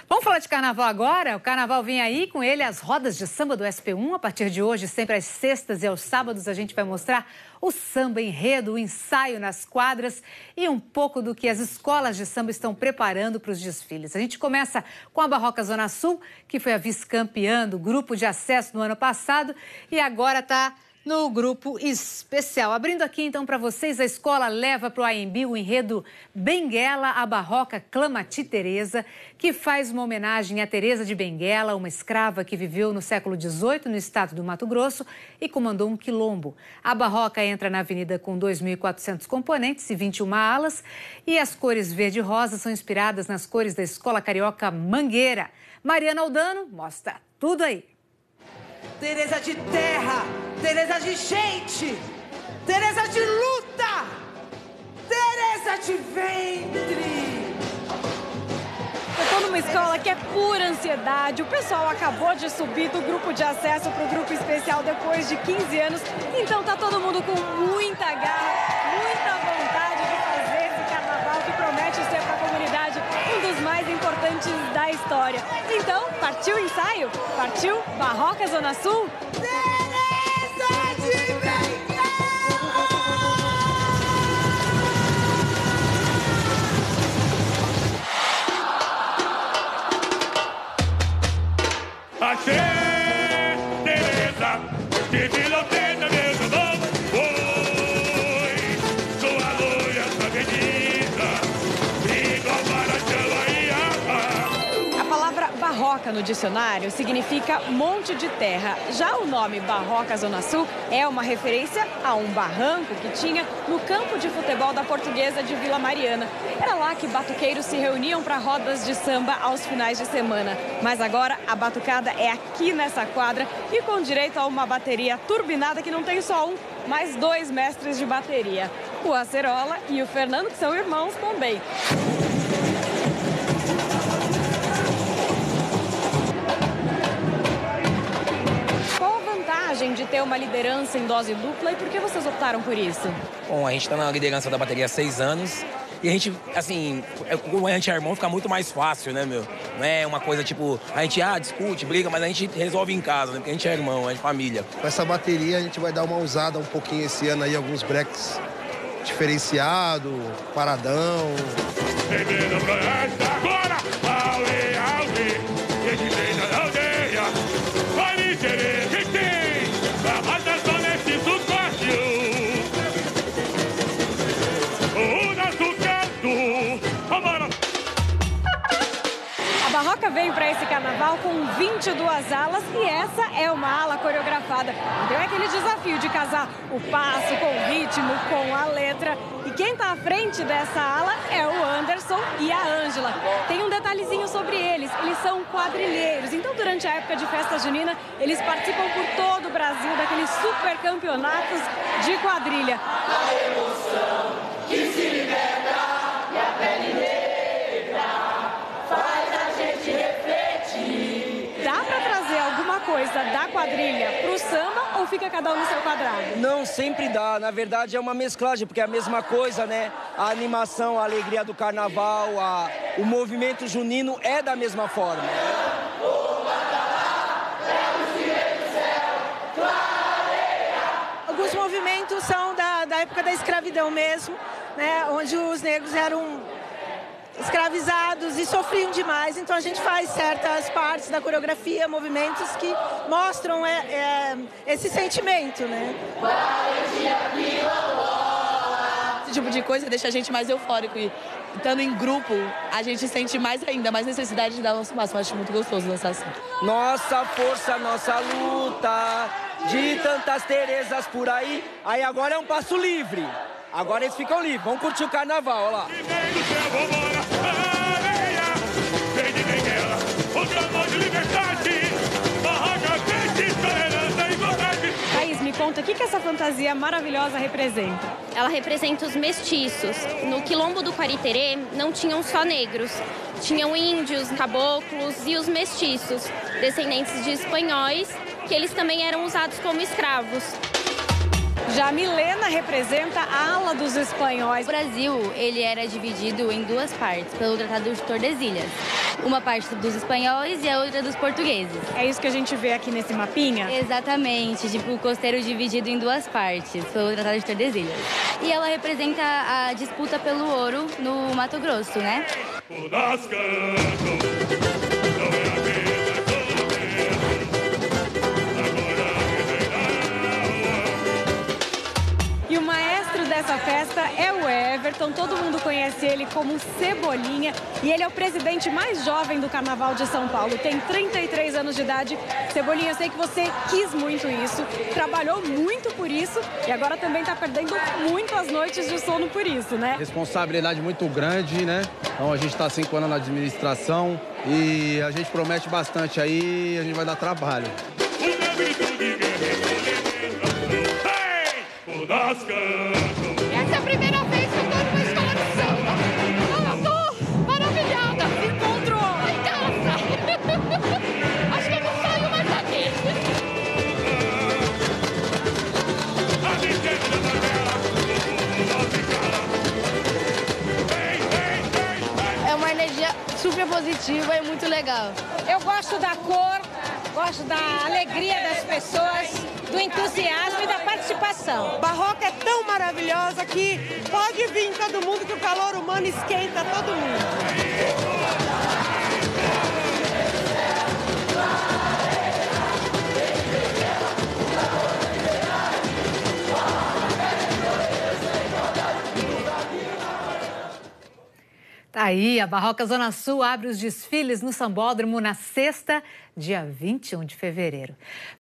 Vamos falar de carnaval agora? O carnaval vem aí, com ele as rodas de samba do SP1. A partir de hoje, sempre às sextas e aos sábados, a gente vai mostrar o samba enredo, o ensaio nas quadras e um pouco do que as escolas de samba estão preparando para os desfiles. A gente começa com a Barroca Zona Sul, que foi a vice-campeã do grupo de acesso no ano passado e agora está no grupo especial. Abrindo aqui, então, para vocês, a escola leva para o AMB o enredo Benguela, a Barroca clama Ti Teresa, que faz uma homenagem a Teresa de Benguela, uma escrava que viveu no século XVIII no estado do Mato Grosso e comandou um quilombo. A Barroca entra na avenida com 2.400 componentes e 21 alas e as cores verde e rosa são inspiradas nas cores da escola carioca Mangueira. Mariana Aldano mostra tudo aí. Teresa de terra, Teresa de gente, Teresa de luta, Teresa de ventre. Eu tô numa escola que é pura ansiedade. O pessoal acabou de subir do grupo de acesso para o grupo especial depois de 15 anos. Então tá todo mundo com muita garra, muita vontade de fazer esse carnaval que promete ser para a comunidade um dos mais importantes da história. Então, partiu o ensaio? Partiu Barroca Zona Sul? Teresa de Benguela! Achei Teresa, que piloteta meu novo. Oi, sua loira, sua avenida, igual para A palavra barroca no dicionário significa monte de terra. Já o nome Barroca Zona Sul é uma referência a um barranco que tinha no campo de futebol da Portuguesa de Vila Mariana. Era lá que batuqueiros se reuniam para rodas de samba aos finais de semana. Mas agora a batucada é aqui nessa quadra e com direito a uma bateria turbinada que não tem só um, mas dois mestres de bateria. O Acerola e o Fernando, que são irmãos também. De ter uma liderança em dose dupla e por que vocês optaram por isso? Bom, a gente está na liderança da bateria há 6 anos e a gente, assim, como a gente é irmão, fica muito mais fácil, né, meu? Não é uma coisa tipo, a gente discute, briga, mas a gente resolve em casa, né? Porque a gente é irmão, é família. Com essa bateria a gente vai dar uma usada um pouquinho esse ano aí, alguns breaks diferenciado, paradão. Agora, A Barroca vem para esse carnaval com 22 alas e essa é uma ala coreografada. Então é aquele desafio de casar o passo com o ritmo, com a letra. E quem está à frente dessa ala é o Anderson e a Ângela. Tem um detalhezinho sobre eles são quadrilheiros. Então durante a época de festa junina, eles participam por todo o Brasil daqueles super campeonatos de quadrilha. A emoção que se liberta e a pele negra faz a gente refletir. Dá para trazer alguma coisa da quadrilha pro samba ou fica cada um no seu quadrado? Não, sempre dá. Na verdade é uma mesclagem, porque é a mesma coisa, né? A animação, a alegria do carnaval, o movimento junino é da mesma forma. Alguns movimentos são da época da escravidão mesmo, né? Onde os negros eram escravizados e sofriam demais. Então a gente faz certas partes da coreografia, movimentos que mostram esse sentimento, né? Esse tipo de coisa deixa a gente mais eufórico e estando em grupo, a gente sente mais ainda, mais necessidade de dar o nosso máximo. Acho muito gostoso dançar assim. Nossa força, nossa luta, de tantas Teresas por aí. Aí agora é um passo livre. Agora eles ficam livres. Vamos curtir o carnaval, olha lá. Thaís, me conta, o que essa fantasia maravilhosa representa? Ela representa os mestiços. No quilombo do Quariterê não tinham só negros. Tinham índios, caboclos e os mestiços, descendentes de espanhóis, que eles também eram usados como escravos. Já a Milena representa a ala dos espanhóis. O Brasil, ele era dividido em duas partes pelo Tratado de Tordesilhas. Uma parte dos espanhóis e a outra dos portugueses. É isso que a gente vê aqui nesse mapinha? Exatamente, tipo o costeiro dividido em duas partes pelo Tratado de Tordesilhas. E ela representa a disputa pelo ouro no Mato Grosso, né? E o maestro dessa festa é o Everton, todo mundo conhece ele como Cebolinha e ele é o presidente mais jovem do Carnaval de São Paulo, tem 33 anos de idade. Cebolinha, eu sei que você quis muito isso, trabalhou muito por isso e agora também está perdendo muito as noites de sono por isso, né? Responsabilidade muito grande, né? Então a gente está 5 anos na administração e a gente promete bastante aí, a gente vai dar trabalho. Essa é a primeira vez que eu tô numa escola de samba. Eu tô maravilhada. Se encontrou. Em casa. Acho que eu não saio mais daqui. É uma energia super positiva e muito legal. Eu gosto da cor, gosto da alegria das pessoas, do entusiasmo e da participação. Barroca é tão maravilhosa que pode vir todo mundo, que o calor humano esquenta todo mundo. Tá aí, a Barroca Zona Sul abre os desfiles no Sambódromo na sexta, dia 21 de fevereiro.